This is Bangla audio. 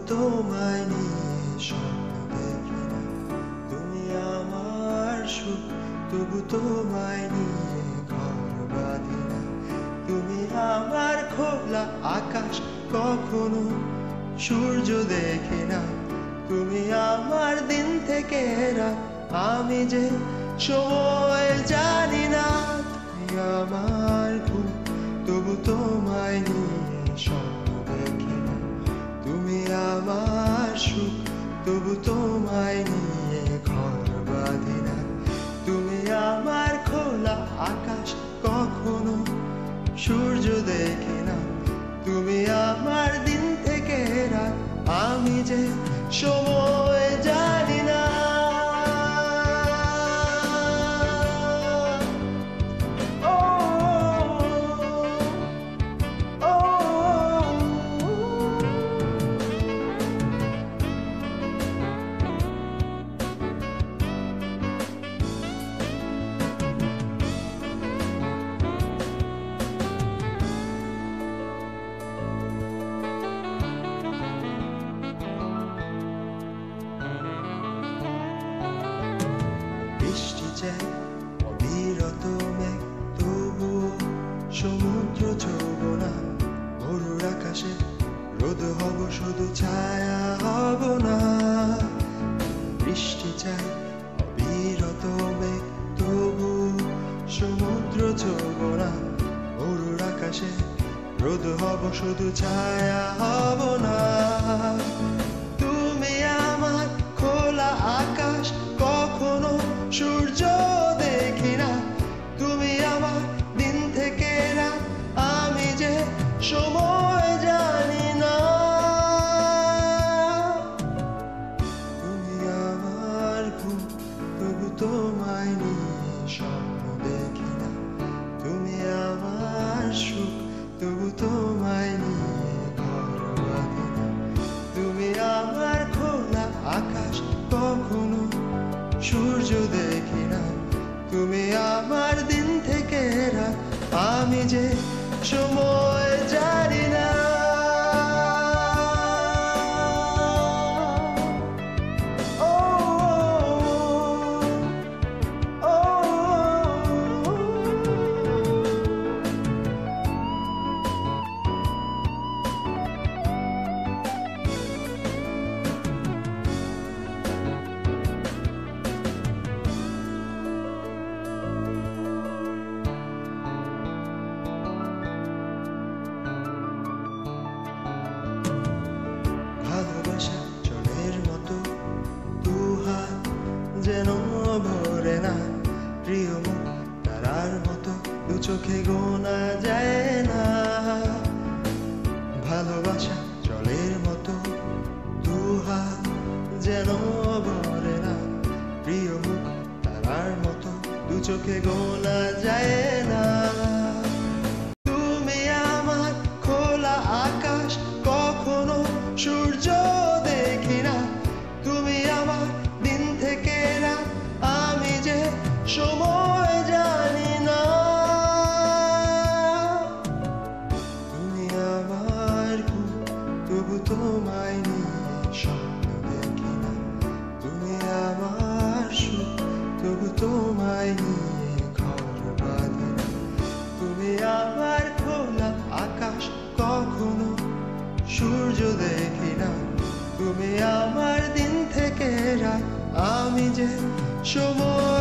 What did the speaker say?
তোমায় নিয়ে স্বপ্ন দেখি না। তুমি আমার সুখ, তবু তোমায় নিয়ে ঘর বাঁধি না। তুমি আমার খোলা আকাশ, কখনো সূর্য দেখি না। তুমি আমার দিন থেকে রাত, আমি যে সময় জানি না। তুমি আমার ঘুম, তবু তোমায় নিয়ে স্বপ্ন দেখি না। তুমি আমার সুখ, তবু তোমায় নিয়ে ঘর বাঁধি না। তুমি আমার খোলা আকাশ, কখনো সূর্য দেখি না। তুমি আমার দিন থেকে রাত, আমি যে সময় জানি না। বৃষ্টি চাই অবিরত মেঘ, তবুও সমুদ্র ছোঁব না। মরুর আকাশে রোদ হব, শুধু ছায়া হব না। বৃষ্টি চাই অবিরত মেঘ, তবুও সমুদ্র ছোঁব না। মরুর আকাশে রোদ হব, শুধু ছায়া হব না। তুমি আমার খোলা আকাশ, কখনো সূর্য দেখি না। তুমি আমার দিন থেকে রাত, আমি যে সময় জানি না। তুমি আমার ঘুম, তবু তোমায় নিয়ে স্বপ্ন দেখি না। তুমি আমার সুখ, তবু তোমায় নিয়ে ঘর বাঁধি না। তুমি আমার খোলা আকাশ, কখনো সূর্য দেখি না। তুমি আমার দিন থেকে রাত, আমি যে সময় জানি না। ভালোবাসা জলের মতো, দুহাত যেন ভরে না। প্রিয় মুখ তারার মতো, দু চোখে গোনা যায় না। ভালোবাসা জলের মতো, দুহাত যেন ভরে না। প্রিয় মুখ তারার মতো, দু চোখে গোনা যায় না। তুমি আমার খোলা আকাশ, কখনো সূর্য দেখি না। তুমি আমার দিন থেকে রাত, আমি যে সময় জানি না। তুমি আমার ঘুম, তবু তোমায় নিয়ে স্বপ্ন দেখি না। তুমি আমার সুখ, তবু তোমায় নিয়ে ঘর বাঁধি না। তুমি আমার খোলা আকাশ, কখনো সূর্য দেখি না। তুমি আমার দিন থেকে রাত, আমি যে সময়